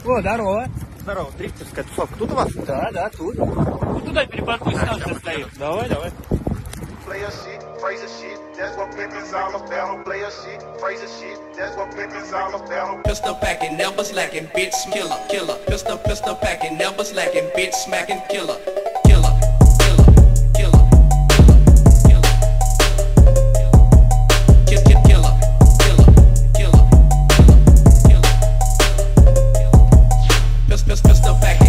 О, здорово. Здорово, дрифтерская тусовка тут у вас? Да, тут. Ну, туда перепаркуй, станция стоит. Давай. Player shit, Fraser shit, that's what pimpin's all about. Player shit, Fraser shit, that's what pimpin's all about. Pistol packing, never slacking, bitch killer. Pistol packing, never slacking, bitch smacking, killer. Pistol packing.